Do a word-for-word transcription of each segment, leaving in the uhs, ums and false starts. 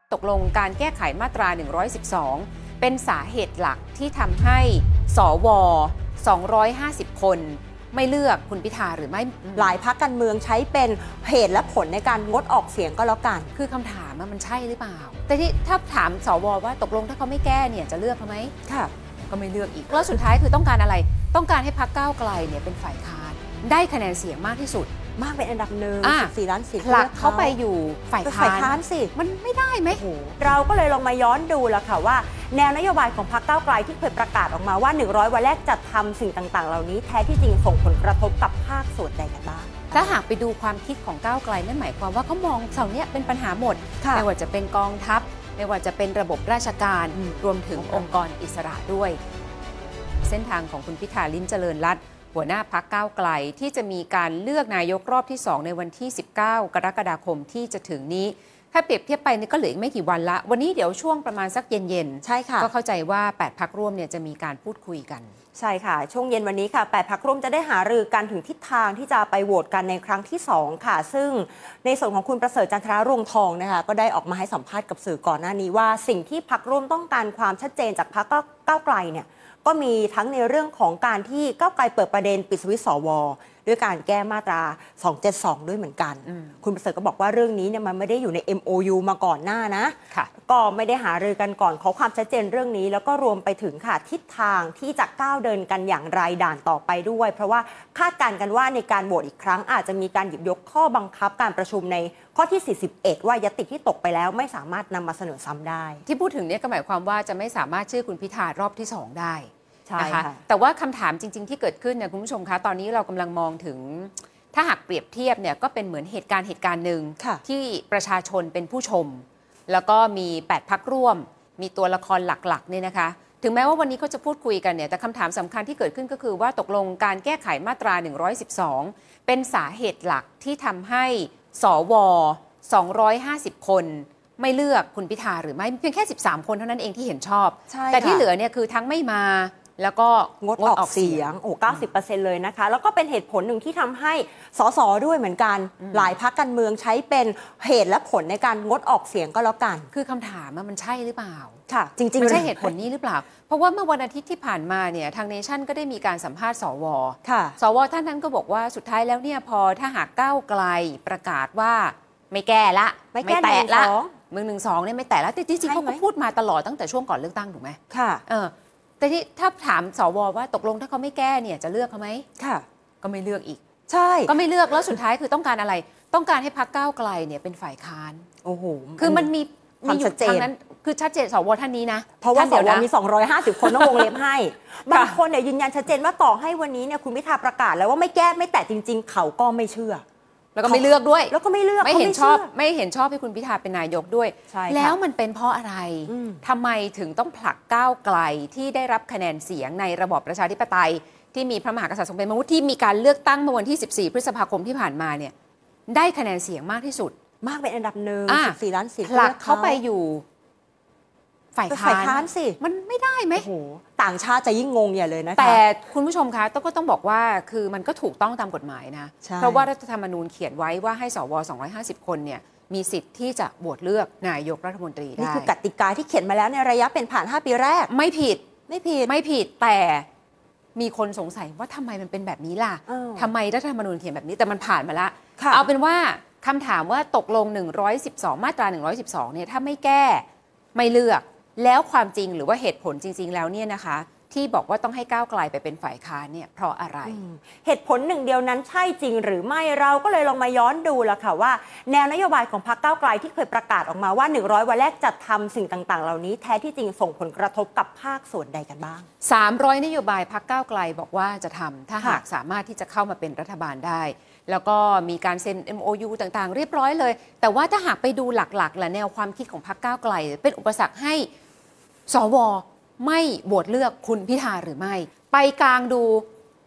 ตกลงการแก้ไขมาตราหนึ่งร้อยสิบสองเป็นสาเหตุหลักที่ทำให้สวสองร้อยห้าสิบคนไม่เลือกคุณพิธาหรือไม่หลายพรรคการเมืองใช้เป็นเหตุและผลในการงดออกเสียงก็แล้วกันคือคำถามมันใช่หรือเปล่าแต่ที่ถ้าถามสวว่าตกลงถ้าเขาไม่แก้เนี่ยจะเลือกเขาไหมค่ะก็ไม่เลือกอีกแล้วสุดท้ายคือต้องการอะไรต้องการให้พรรคก้าวไกลเนี่ยเป็นฝ่ายค้านได้คะแนนเสียงมากที่สุดมากเป็นอันดับหนึ่งสิบสี่ล้านเสียงผลักเขาไปอยู่ฝ่ายค้านสิมันไม่ได้ไหมเราก็เลยลองมาย้อนดูแล้วค่ะว่าแนวนโยบายของพรรคก้าวไกลที่เคยประกาศออกมาว่าหนึ่งร้อยวันแรกจะทำสิ่งต่างๆเหล่านี้แท้ที่จริงส่งผลกระทบกับภาคส่วนใดกันบ้างถ้าหากไปดูความคิดของก้าวไกลนั่นหมายความว่าเขามองเสาเนี้ยเป็นปัญหาหมดไม่ว่าจะเป็นกองทัพไม่ว่าจะเป็นระบบราชการรวมถึงองค์กรอิสระด้วยเส้นทางของคุณพิธาลิ้มเจริญรัตน์หัวหน้าพรรคก้าวไกลที่จะมีการเลือกนายกรอบที่สองในวันที่สิบเก้ากรกฎาคมที่จะถึงนี้ถ้าเปรียบเทียบไปนี่ก็เหลืออีกไม่กี่วันละวันนี้เดี๋ยวช่วงประมาณสักเย็นๆใช่ค่ะก็เข้าใจว่าแปดพรรคร่วมเนี่ยจะมีการพูดคุยกันใช่ค่ะช่วงเย็นวันนี้ค่ะแปดพรรคร่วมจะได้หารือกันถึงทิศทางที่จะไปโหวตกันในครั้งที่สองค่ะซึ่งในส่วนของคุณประเสริฐจันทรารวงทองนะคะก็ได้ออกมาให้สัมภาษณ์กับสื่อก่อนหน้านี้ว่าสิ่งที่พรรคร่วมต้องการความชัดเจนจากพรรคก้าวไกลเนี่ยก็มีทั้งในเรื่องของการที่ก้าวไกลเปิดประเด็นปิดสวิตช์สวด้วยการแก้มาตราสองเจ็ดสองด้วยเหมือนกันคุณประเสริฐก็บอกว่าเรื่องนี้เนี่ยมันไม่ได้อยู่ใน เอ็ม โอ ยู มาก่อนหน้านะก็ไม่ได้หารือกันก่อนขอความชัดเจนเรื่องนี้แล้วก็รวมไปถึงค่ะทิศทางที่จะก้าวเดินกันอย่างไรด่านต่อไปด้วยเพราะว่าคาดการณ์กันว่าในการโหวตอีกครั้งอาจจะมีการหยิบยกข้อบังคับการประชุมในข้อที่สี่สิบเอ็ดว่ายติที่ตกไปแล้วไม่สามารถนำมาเสนอซ้ำได้ที่พูดถึงเนี่ยก็หมายความว่าจะไม่สามารถชื่อคุณพิธารอบที่สองได้นะคะแต่ว่าคำถามจริงๆที่เกิดขึ้นเนี่ยคุณผู้ชมคะตอนนี้เรากำลังมองถึงถ้าหากเปรียบเทียบเนี่ยก็เป็นเหมือนเหตุการณ์เหตุการณ์หนึ่งที่ประชาชนเป็นผู้ชมแล้วก็มีแปดพรรคร่วมมีตัวละครหลักๆเนี่ยนะคะถึงแม้ว่าวันนี้เขาจะพูดคุยกันเนี่ยแต่คำถามสำคัญที่เกิดขึ้นก็คือว่าตกลงการแก้ไขมาตราหนึ่งร้อยสิบสองเป็นสาเหตุหลักที่ทำให้สวสองร้อยห้าสิบคนไม่เลือกคุณพิธาหรือไม่เพียงแค่สิบสามคนเท่านั้นเองที่เห็นชอบแต่ที่เหลือเนี่ยคือทั้งไม่มาแล้วก็งดออกเสียงโอ้ เก้าสิบเปอร์เซ็นต์ เลยนะคะแล้วก็เป็นเหตุผลหนึ่งที่ทำให้สสด้วยเหมือนกันหลายพรรคการเมืองใช้เป็นเหตุและผลในการงดออกเสียงก็แล้วกันคือคำถามมันใช่หรือเปล่าค่ะจริงๆมันใช่เหตุผลนี้หรือเปล่าเพราะว่าเมื่อวันอาทิตย์ที่ผ่านมาเนี่ยทางเนชั่นก็ได้มีการสัมภาษณ์สวค่ะสวท่านนั้นก็บอกว่าสุดท้ายแล้วเนี่ยพอถ้าหากก้าวไกลประกาศว่าไม่แก้ละไม่แตะละมึงหนึ่งสองเนี่ยไม่แตะละแต่จริงๆเขาก็พูดมาตลอดตั้งแต่ช่วงก่อนเลือกตั้งถูกไหมค่ะเออแต่ที่ถ้าถามสวว่าตกลงถ้าเขาไม่แก้เนี่ยจะเลือกเขาไหมค่ะก็ไม่เลือกอีกใช่ก็ไม่เลือกแล้วสุดท้ายคือต้องการอะไรต้องการให้พรรคก้าวไกลเนี่ยเป็นฝ่ายค้านโอ้โหคือมันมีมีอยู่ทางนั้นคือชัดเจนสวท่านนี้นะเพราะว่าสวมีสองร้อยห้าสิบคนต้องวงเล็บให้บางคนเนี่ยยืนยันชัดเจนว่าต่อให้วันนี้เนี่ยคุณพิธาประกาศแล้วว่าไม่แก้ไม่แตะจริงๆเขาก็ไม่เชื่อแล้วก็ไม่เลือกด้วยแล้วก็ไม่เลือกไม่เห็นชอบไม่เห็นชอบให้คุณพิธาเป็นนายกด้วยแล้วมันเป็นเพราะอะไรทำไมถึงต้องผลักก้าวไกลที่ได้รับคะแนนเสียงในระบอบประชาธิปไตยที่มีพระมหากษัตริย์ทรงเป็นประมุขที่มีการเลือกตั้งเมื่อวันที่สิบสี่พฤษภาคมที่ผ่านมาเนี่ยได้คะแนนเสียงมากที่สุดมากเป็นอันดับหนึ่งสิบสี่ล้านเสียงผลักเขาไปอยู่ฝ่ายค้านสิมันไม่ได้ไหมโอ้โหต่างชาติจะยิ่งงงใหญ่เลยนะคะแต่คุณผู้ชมคะต้องก็ต้องบอกว่าคือมันก็ถูกต้องตามกฎหมายนะเพราะว่ารัฐธรรมนูญเขียนไว้ว่าให้สวสองร้อยห้าสิบคนเนี่ยมีสิทธิ์ที่จะโหวตเลือกนายกรัฐมนตรีได้นี่คือกติกาที่เขียนมาแล้วในระยะเป็นผ่านห้าปีแรกไม่ผิดไม่ผิดไม่ผิดแต่มีคนสงสัยว่าทำไมมันเป็นแบบนี้ล่ะทำไมรัฐธรรมนูญเขียนแบบนี้แต่มันผ่านมาละเอาเป็นว่าคำถามว่าตกลงหนึ่งร้อยสิบสองมาตราหนึ่งร้อยสิบสองเนี่ยถ้าไม่แก้ไม่เลือกแล้วความจริงหรือว่าเหตุผลจริงๆแล้วเนี่ยนะคะที่บอกว่าต้องให้ก้าวไกลไปเป็นฝ่ายค้านเนี่ยเพราะอะไรเหตุผลหนึ่งเดียวนั้นใช่จริงหรือไม่เราก็เลยลองมาย้อนดูละค่ะว่าแนวนโยบายของพรรคก้าวไกลที่เคยประกาศออกมาว่าหนึ่งร้อยวันแรกจะทำสิ่งต่างๆเหล่านี้แท้ที่จริงส่งผลกระทบกับภาคส่วนใดกันบ้างสามร้อยนโยบายพรรคก้าวไกลบอกว่าจะทำถ้าหากสามารถที่จะเข้ามาเป็นรัฐบาลได้แล้วก็มีการเซ็น เอ็ม โอ ยู ต่างๆเรียบร้อยเลยแต่ว่าถ้าหากไปดูหลักๆและแนวความคิดของพรรคก้าวไกลเป็นอุปสรรคให้สวไม่โหวตเลือกคุณพิธาหรือไม่ไปกลางดู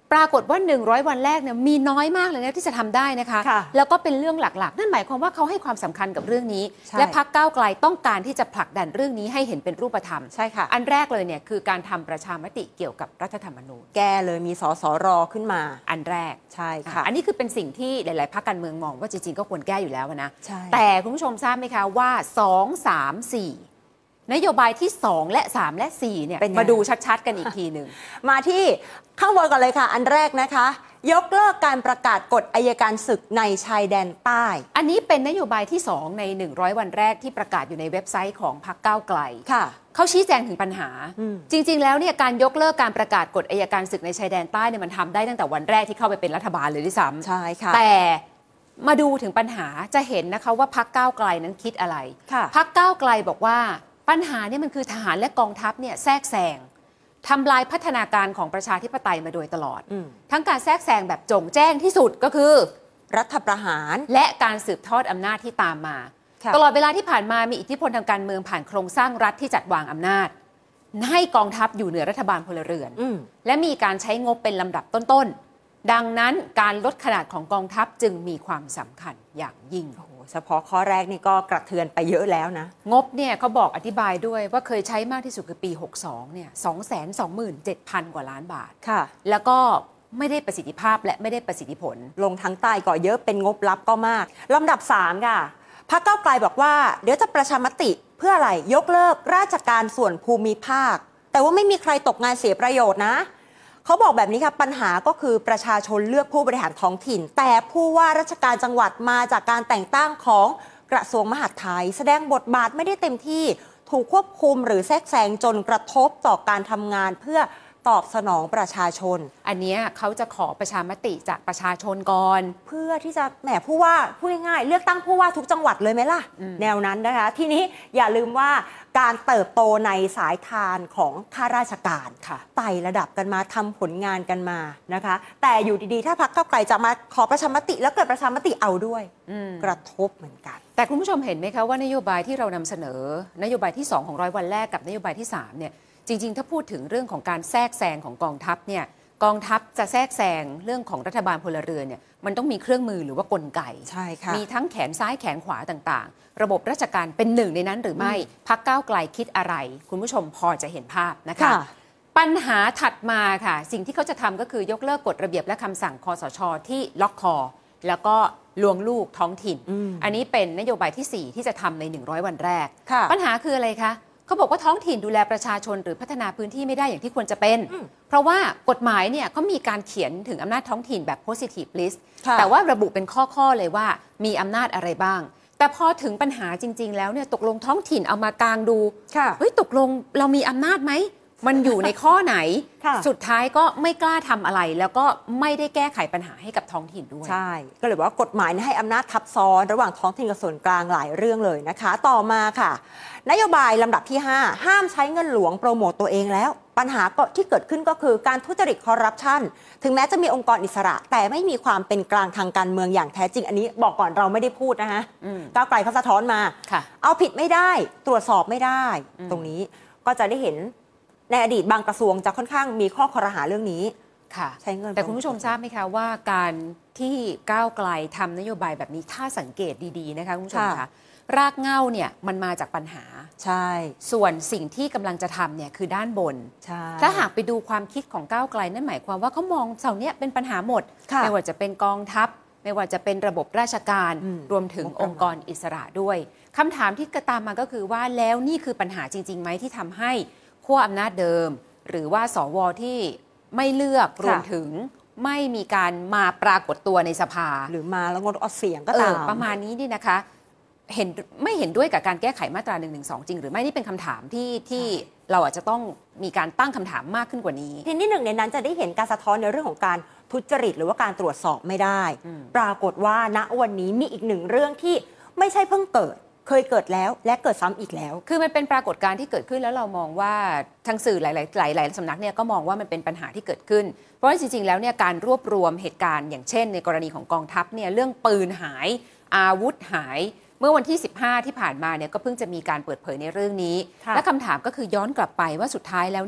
ปรากฏว่าหนึ่งร้อยวันแรกเนี่ยมีน้อยมากเลยนะที่จะทำได้นะคะแล้วก็เป็นเรื่องหลักๆนั่นหมายความว่าเขาให้ความสำคัญกับเรื่องนี้และพรรคก้าวไกลต้องการที่จะผลักดันเรื่องนี้ให้เห็นเป็นรูปธรรมใช่ค่ะอันแรกเลยเนี่ยคือการทำประชามติเกี่ยวกับรัฐธรรมนูญแก้เลยมีสสรขึ้นมาอันแรกใช่ค่ะอันนี้คือเป็นสิ่งที่หลายๆพรรคการเมืองมองว่าจริงๆก็ควรแก้อยู่แล้วนะแต่คุณผู้ชมทราบไหมคะว่าสอง สาม สี่นโยบายที่สองและสามและสี่เนี่ยมาดูชัดๆกันอีกทีหนึ่งมาที่ข้างบนก่อนเลยค่ะอันแรกนะคะยกเลิกการประกาศกฎอัยการศึกในชายแดนใต้อันนี้เป็นนโยบายที่สองในหนึ่งร้อยวันแรกที่ประกาศอยู่ในเว็บไซต์ของพรรคก้าวไกลค่ะเขาชี้แจงถึงปัญหาจริงๆแล้วเนี่ยการยกเลิกการประกาศกฎอัยการศึกในชายแดนใต้เนี่ยมันทำได้ตั้งแต่วันแรกที่เข้าไปเป็นรัฐบาลเลยด้วยซ้ำใช่ค่ะแต่มาดูถึงปัญหาจะเห็นนะคะว่าพรรคก้าวไกลนั้นคิดอะไรพรรคก้าวไกลบอกว่าปัญหาเนี่ยมันคือทหารและกองทัพเนี่ยแทรกแซงทำลายพัฒนาการของประชาธิปไตยมาโดยตลอดทั้งการแทรกแซงแบบโจ่งแจ้งที่สุดก็คือรัฐประหารและการสืบทอดอำนาจที่ตามมาตลอดเวลาที่ผ่านมามีอิทธิพลทางการเมืองผ่านโครงสร้างรัฐที่จัดวางอำนาจให้กองทัพอยู่เหนือรัฐบาลพลเรือนและมีการใช้งบเป็นลำดับต้นๆดังนั้นการลดขนาดของกองทัพจึงมีความสำคัญอย่างยิ่งเฉพาะข้อแรกนี่ก็กระเทือนไปเยอะแล้วนะงบเนี่ยเขาบอกอธิบายด้วยว่าเคยใช้มากที่สุดคือปีหกสิบสองเนี่ย สองแสนสองหมื่นเจ็ดพัน กว่าล้านบาทค่ะแล้วก็ไม่ได้ประสิทธิภาพและไม่ได้ประสิทธิผลลงทั้งใต้ก็เยอะเป็นงบลับก็มากลำดับสามค่ะพรรคก้าวไกลบอกว่าเดี๋ยวจะประชามติเพื่ออะไรยกเลิกราชการส่วนภูมิภาคแต่ว่าไม่มีใครตกงานเสียประโยชน์นะเขาบอกแบบนี้ค่ะปัญหาก็คือประชาชนเลือกผู้บริหารท้องถิ่นแต่ผู้ว่าราชการจังหวัดมาจากการแต่งตั้งของกระทรวงมหาดไทยแสดงบทบาทไม่ได้เต็มที่ถูกควบคุมหรือแทรกแซงจนกระทบต่อการทำงานเพื่อตอบสนองประชาชนอันนี้เขาจะขอประชามติจากประชาชนก่อนเพื่อที่จะแหมผู้ว่าพูดง่ายๆเลือกตั้งผู้ว่าทุกจังหวัดเลยไหมล่ะแนวนั้นนะคะทีนี้อย่าลืมว่าการเติบโตในสายทานของข้าราชการไต่ระดับกันมาทำผลงานกันมานะคะแต่อยู่ดีๆถ้าพรรคก้าวไกลจะมาขอประชามติแล้วเกิดประชามติเอาด้วยกระทบเหมือนกันแต่คุณผู้ชมเห็นไหมคะว่านโยบายที่เรานำเสนอนโยบายที่สองของร้อยวันแรกกับนโยบายที่สามเนี่ยจริงๆถ้าพูดถึงเรื่องของการแทรกแซงของกองทัพเนี่ยกองทัพจะแทรกแซงเรื่องของรัฐบาลพลเรือนเนี่ยมันต้องมีเครื่องมือหรือว่ากลไกใช่ค่ะมีทั้งแขนซ้ายแขนขวาต่างๆระบบราชการเป็นหนึ่งในนั้นหรือไม่พรรคก้าวไกลคิดอะไรคุณผู้ชมพอจะเห็นภาพนะคะปัญหาถัดมาค่ะสิ่งที่เขาจะทำก็คือยกเลิกกฎระเบียบและคำสั่งคสช.ที่ล็อกคอแล้วก็ลวงลูกท้องถิ่น อ, อันนี้เป็นนโยบายที่สี่ที่จะทำในหนึ่งร้อยวันแรกปัญหาคืออะไรคะเขาบอกว่าท้องถิ่นดูแลประชาชนหรือพัฒนาพื้นที่ไม่ได้อย่างที่ควรจะเป็นเพราะว่ากฎหมายเนี่ยเขามีการเขียนถึงอำนาจท้องถิ่นแบบ positive list แต่ว่าระบุเป็นข้อๆเลยว่ามีอำนาจอะไรบ้างแต่พอถึงปัญหาจริงๆแล้วเนี่ยตกลงท้องถิ่นเอามากางดูเฮ้ยตกลงเรามีอำนาจไหมมันอยู่ในข้อไหนสุดท้ายก็ไม่กล้าทำอะไรแล้วก็ไม่ได้แก้ไขปัญหาให้กับท้องถิ่นด้วยใช่ก็เลยว่ากฎหมายให้อำนาจทับซ้อนระหว่างท้องถิ่นกับส่วนกลางหลายเรื่องเลยนะคะต่อมาค่ะนโยบายลำดับที่ห้าห้ามใช้เงินหลวงโปรโมตตัวเองแล้วปัญหาก็ที่เกิดขึ้นก็คือการทุจริตคอร์รัปชันถึงแม้จะมีองค์กรอิสระแต่ไม่มีความเป็นกลางทางการเมืองอย่างแท้จริงอันนี้บอกก่อนเราไม่ได้พูดนะฮะก้าวไกลเขาสะท้อนมาเอาผิดไม่ได้ตรวจสอบไม่ได้ตรงนี้ก็จะได้เห็นในอดีตบางกระทรวงจะค่อนข้างมีข้อคอรหาเรื่องนี้ค่ะใช้เงินแต่คุณผู้ชมทราบไหมคะว่าการที่ก้าวไกลทำนโยบายแบบนี้ถ้าสังเกตดีๆนะคะคุณผู้ชมคะรากเหง้าเนี่ยมันมาจากปัญหาใช่ส่วนสิ่งที่กำลังจะทำเนี่ยคือด้านบนใช่ถ้าหากไปดูความคิดของก้าวไกลนั่นหมายความว่าเขามองเสาเนี้ยเป็นปัญหาหมดไม่ว่าจะเป็นกองทัพไม่ว่าจะเป็นระบบราชการรวมถึงองค์กรอิสระด้วยคำถามที่กระตามมาก็คือว่าแล้วนี่คือปัญหาจริงๆไหมที่ทำให้ขั้วอำนาจเดิมหรือว่าสวที่ไม่เลือกรวมถึงไม่มีการมาปรากฏตัวในสภาหรือมาแล้วงดออกเสียงก็ตามประมาณนี้นี่นะคะเห็นไม่เห็นด้วยกับการแก้ไขมาตราหนึ่งหนึ่งสองจริงหรือไม่นี่เป็นคำถามที่ที่เราอาจจะต้องมีการตั้งคำถามมากขึ้นกว่านี้ทีนี้หนึ่งในนั้นจะได้เห็นการสะท้อนในเรื่องของการทุจริตหรือว่าการตรวจสอบไม่ได้ปรากฏว่าณวันนี้มีอีกหนึ่งเรื่องที่ไม่ใช่เพิ่งเกิดเคยเกิดแล้วและเกิดซ้ำอีกแล้วคือมันเป็นปรากฏการณ์ที่เกิดขึ้นแล้วเรามองว่าทางสื่อหลายๆหลายๆสำนักเนี่ยก็มองว่ามันเป็นปัญหาที่เกิดขึ้นเพราะจริงๆแล้วเนี่ยการรวบรวมเหตุการณ์อย่างเช่นในกรณีของกองทัพเนี่ยเรื่องปืนหายอาวุธหายเมื่อวันที่สิบห้าที่ผ่านมาเนี่ยก็เพิ่งจะมีการเปิดเผยในเรื่องนี้และคำถามก็คือย้อนกลับไปว่าสุดท้ายแล้วเนี่ย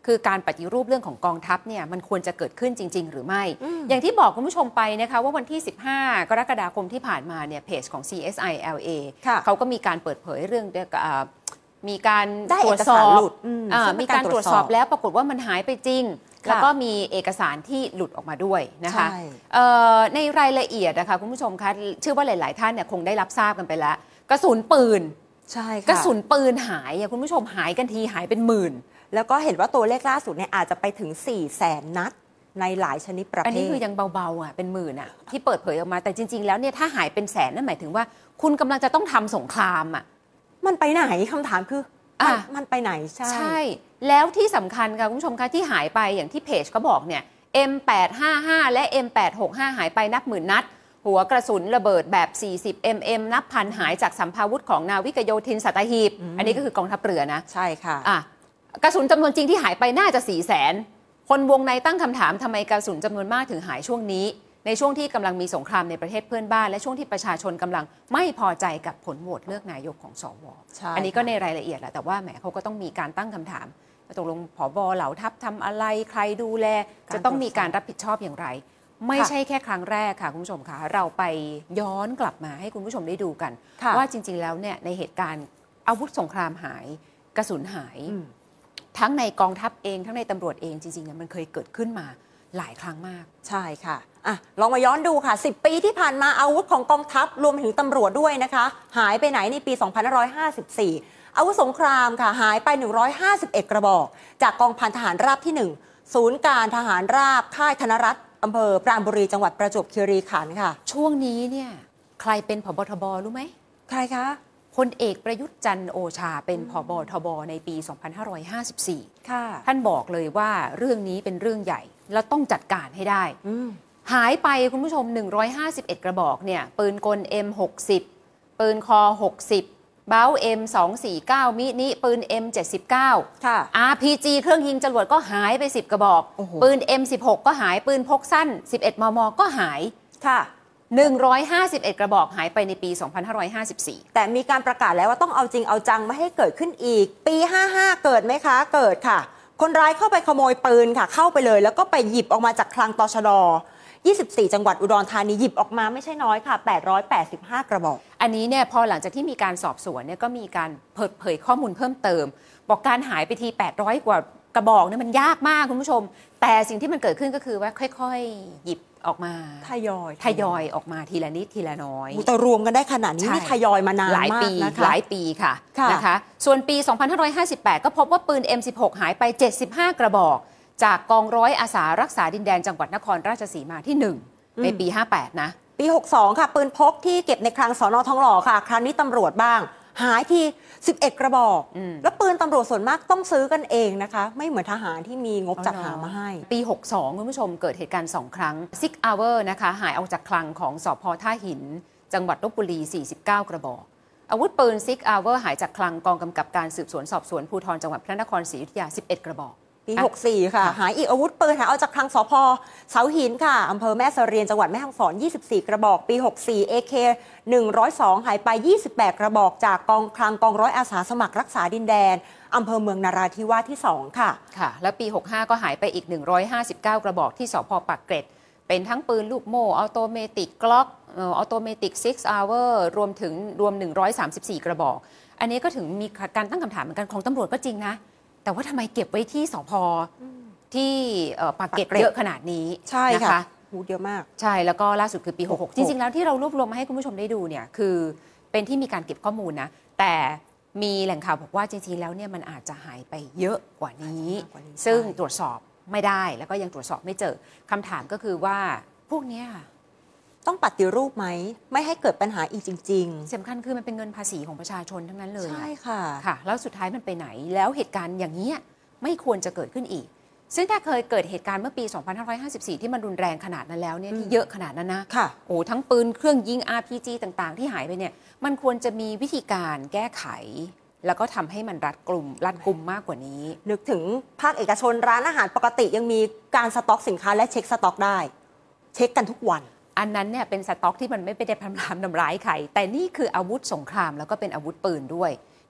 คือการปฏิรูปเรื่องของกองทัพเนี่ยมันควรจะเกิดขึ้นจริงๆหรือไม่ อ, อย่างที่บอกคุณผู้ชมไปนะคะว่าวันที่สิบห้ากรกฎาคมที่ผ่านมาเนี่ยเพจของ ซี เอส ไอ แอล เอ เขาก็มีการเปิดเผยเรื่องมีการตรวจสอบมีการตรวจสอบแล้วปรากฏว่ามันหายไปจริงแล้วก็มีเอกสารที่หลุดออกมาด้วยนะคะในรายละเอียดนะคะคุณผู้ชมคะเชื่อว่าหลายๆท่านเนี่ยคงได้รับทราบกันไปแล้วกระสุนปืนใช่ค่ะกระสุนปืนหายคุณผู้ชมหายกันทีหายเป็นหมื่นแล้วก็เห็นว่าตัวเลขล่าสุดเนี่ยอาจจะไปถึงสี่แสนนัดในหลายชนิดประเภทอันนี้คือยังเบาๆอ่ะเป็นหมื่นอ่ะที่เปิดเผยออกมาแต่จริงๆแล้วเนี่ยถ้าหายเป็นแสนนั่นหมายถึงว่าคุณกำลังจะต้องทำสงครามอ่ะมันไปไหนคำถามคืออ่ะมันไปไหนใช่ใช่แล้วที่สำคัญค่ะคุณผู้ชมคะที่หายไปอย่างที่เพจเขาบอกเนี่ย เอ็ม แปดห้าห้า และ เอ็ม แปดหกห้า หายไปนับหมื่นนัดหัวกระสุนระเบิดแบบ สี่สิบ มิลลิเมตร นับพันหายจากสัมภาวุธของนาวิกโยธินสัตหีบ อ, อันนี้ก็คือกองทัพเรือนะใช่ค่ะอ่ะกระสุนจำนวนจริงที่หายไปน่าจะ สี่แสน คนวงในตั้งคำถามทำไมกระสุนจำนวนมากถึงหายช่วงนี้ในช่วงที่กำลังมีสงครามในประเทศเพื่อนบ้านและช่วงที่ประชาชนกำลังไม่พอใจกับผลโหวตเลือกนายกของสว อันนี้ก็ในรายละเอียดแหละแต่ว่าแหมเขาก็ต้องมีการตั้งคำถามตกลงผบ.เหล่าทัพทำอะไรใครดูแลจะต้องมีการรับผิดชอบอย่างไรไม่ใช่แค่ครั้งแรกค่ะคุณผู้ชมค่ะเราไปย้อนกลับมาให้คุณผู้ชมได้ดูกันว่าจริงๆแล้วเนี่ยในเหตุการณ์อาวุธสงครามหายกระสุนหายทั้งในกองทัพเองทั้งในตำรวจเองจริงๆเนี่ยมันเคยเกิดขึ้นมาหลายครั้งมากใช่ค่ะอ่ะลองมาย้อนดูค่ะสิบปีที่ผ่านมาอาวุธของกองทัพรวมถึงตำรวจด้วยนะคะหายไปไหนในปีสองพันห้าร้อยห้าสิบสี่อาวุธสงครามค่ะหายไปหนึ่งร้อยห้าสิบเอ็ดกระบอกจากกองพันทหารราบที่หนึ่งศูนย์การทหารราบค่ายธนรัตน์อำเภอปราณบุรีจังหวัดประจวบคีรีขันธ์ค่ะช่วงนี้เนี่ยใครเป็นผบ.ทบ.รู้ไหมใครคะพลเอกประยุทธ์จันทร์โอชาเป็นผบ.ทบ.ในปีสองพันห้าร้อยห้าสิบสี่ค่ะท่านบอกเลยว่าเรื่องนี้เป็นเรื่องใหญ่แล้วต้องจัดการให้ได้หายไปคุณผู้ชมหนึ่งร้อยห้าสิบเอ็ดกระบอกเนี่ยปืนกล เอ็ม หกสิบ ปืนคอหกสิบเบ้า เอ็ม สองสี่เก้า มินิปืน เอ็ม เจ็ดสิบเก้าค่ะอาร์ พี จี เครื่องยิงจรวดก็หายไปสิบกระบอกปืน เอ็ม สิบหก ก็หายปืนพกสั้นสิบเอ็ด มม.ก็หายค่ะหนึ่งร้อยห้าสิบเอ็ดกระบอกหายไปในปีสองพันห้าร้อยห้าสิบสี่แต่มีการประกาศแล้วว่าต้องเอาจริงเอาจังไม่ให้เกิดขึ้นอีกปีห้าห้าเกิดไหมคะเกิดค่ะคนร้ายเข้าไปขโมยปืนค่ะเข้าไปเลยแล้วก็ไปหยิบออกมาจากคลังตชดยี่สิบสี่จังหวัดอุดรธานีหยิบออกมาไม่ใช่น้อยค่ะแปดร้อยแปดสิบห้ากระบอกอันนี้เนี่ยพอหลังจากที่มีการสอบสวนเนี่ยก็มีการเปิดเผยข้อมูลเพิ่มเติมบอกการหายไปทีแปดร้อยกว่ากระบอกเนี่ยมันยากมากคุณผู้ชมแต่สิ่งที่มันเกิดขึ้นก็คือว่าค่อยๆหยิบออกมาทยอยทยอยออกมาทีละนิดทีละน้อยแต่รวมกันได้ขนาดนี้นี่ทยอยมานานมากนะคะหลายปีค่ะนะคะส่วนปีสองพันห้าร้อยห้าสิบแปดก็พบว่าปืน เอ็ม สิบหก หายไปเจ็ดสิบห้ากระบอกจากกองร้อยอาสารักษาดินแดนจังหวัดนครราชสีมาที่หนึ่งในปีห้าแปดนะปีหกสองค่ะปืนพกที่เก็บในคลังสน.ทองหล่อค่ะครั้งนี้ตำรวจบ้างหายทีสิบเอ็ดกระบอกแล้วปืนตำรวจส่วนมากต้องซื้อกันเองนะคะไม่เหมือนทหารที่มีงบจัดหามาให้ปีหกสองคุณผู้ชมเกิดเหตุการณ์สองครั้ง Six Hour นะคะหายออกจากคลังของสภ.ท่าหินจังหวัดลพบุรีสี่สิบเก้ากระบอกอาวุธปืน Six Hour หายจากคลังกองกำกับการสืบสวนสอบสวนภูธรจังหวัดพระนครศรีอยุธยาสิบเอ็ดกระบอกปีหกสี่ค่ะหายอีกอาวุธปืนหายเอาจากคลังสภ.เสาหินค่ะอำเภอแม่เสรียนจังหวัดแม่ฮ่องสอนยี่สิบสี่กระบอกปีหกสี่ เอ เค หนึ่งร้อยสอง หายไปยี่สิบแปดกระบอกจากกองคลังกองร้อยอาสาสมัครรักษาดินแดนอำเภอเมืองนราธิวาสที่สองค่ะค่ะและปีหกห้าก็หายไปอีกหนึ่งร้อยห้าสิบเก้ากระบอกที่สภ.ปากเกร็ดเป็นทั้งปืนลูกโม่ออโตเมติกกล็อกออโตเมติก Six Hour รวมถึงรวมหนึ่งร้อยสามสิบสี่กระบอกอันนี้ก็ถึงมีการตั้งคำถามเหมือนกันของตำรวจก็จริงนะแต่ว่าทำไมเก็บไว้ที่สภ.ที่ปากเกร็ดเยอะขนาดนี้ใช่ค่ะหูเยอะมากใช่แล้วก็ล่าสุดคือปีหกหกจริงๆแล้วที่เรารวบรวมมาให้คุณผู้ชมได้ดูเนี่ยคือเป็นที่มีการเก็บข้อมูลนะแต่มีแหล่งข่าวบอกว่าจริงๆแล้วเนี่ยมันอาจจะหายไปเยอะกว่านี้ซึ่งตรวจสอบไม่ได้แล้วก็ยังตรวจสอบไม่เจอคำถามก็คือว่าพวกนี้ต้องปฏิรูปไหมไม่ให้เกิดปัญหาอีกจริงๆสำคัญคือมันเป็นเงินภาษีของประชาชนทั้งนั้นเลยใช่ค่ะค่ะแล้วสุดท้ายมันไปไหนแล้วเหตุการณ์อย่างนี้ไม่ควรจะเกิดขึ้นอีกซึ่งถ้าเคยเกิดเหตุการณ์เมื่อปีสองพันห้าร้อยห้าสิบสี่ที่มันรุนแรงขนาดนั้นแล้วเนี่ยที่เยอะขนาดนั้นนะค่ะโอ้ทั้งปืนเครื่องยิง อาร์ พี จี ต่างๆที่หายไปเนี่ยมันควรจะมีวิธีการแก้ไขแล้วก็ทำให้มันรัดกลุ่มรัดกุมมากกว่านี้นึกถึงภาคเอกชนร้านอาหารปกติยังมีการสต็อกสินค้าและเช็คสต็อกได้เช็คกันทุกวันอันนั้นเนี่ยเป็นสต็อกที่มันไม่ไปได้พรำทำร้ายใครแต่นี่คืออาวุธสงครามแล้วก็เป็นอาวุธปืนด้วย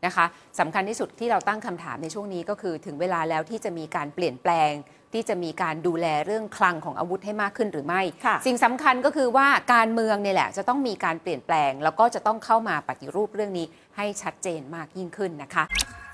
นะคะสำคัญที่สุดที่เราตั้งคำถามในช่วงนี้ก็คือถึงเวลาแล้วที่จะมีการเปลี่ยนแปลงที่จะมีการดูแลเรื่องคลังของอาวุธให้มากขึ้นหรือไม่สิ่งสำคัญก็คือว่าการเมืองเนี่ยแหละจะต้องมีการเปลี่ยนแปลงแล้วก็จะต้องเข้ามาปฏิรูปเรื่องนี้ให้ชัดเจนมากยิ่งขึ้นนะคะ